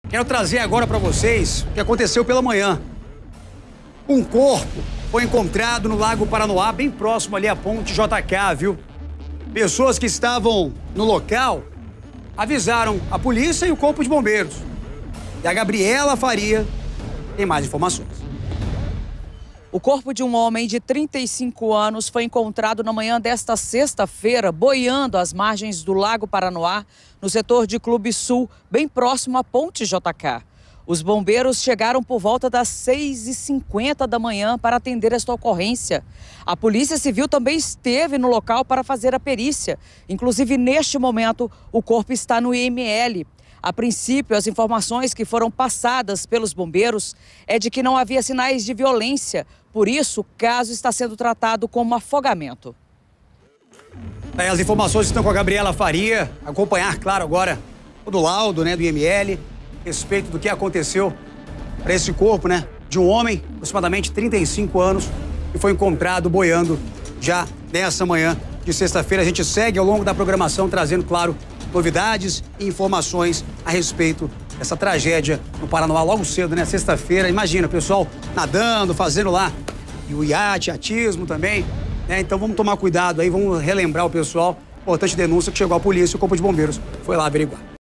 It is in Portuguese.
Quero trazer agora para vocês o que aconteceu pela manhã. Um corpo foi encontrado no Lago Paranoá, bem próximo ali à ponte JK, viu? Pessoas que estavam no local avisaram a polícia e o corpo de bombeiros. E a Gabriela Faria tem mais informações. O corpo de um homem de 35 anos foi encontrado na manhã desta sexta-feira, boiando às margens do Lago Paranoá, no setor de Clube Sul, bem próximo à ponte JK. Os bombeiros chegaram por volta das 6h50 da manhã para atender esta ocorrência. A Polícia Civil também esteve no local para fazer a perícia. Inclusive, neste momento, o corpo está no IML. A princípio, as informações que foram passadas pelos bombeiros é de que não havia sinais de violência. Por isso, o caso está sendo tratado como afogamento. As informações estão com a Gabriela Faria. Acompanhar, claro, agora o laudo, do IML, a respeito do que aconteceu para esse corpo, de um homem, aproximadamente 35 anos, que foi encontrado boiando já nessa manhã de sexta-feira. A gente segue ao longo da programação trazendo, claro, novidades e informações a respeito dessa tragédia no Paranoá logo cedo, sexta-feira. Imagina, o pessoal nadando, fazendo lá e o iatismo também, Então vamos tomar cuidado aí, vamos relembrar o pessoal. Importante denúncia que chegou à polícia e o corpo de bombeiros foi lá averiguar.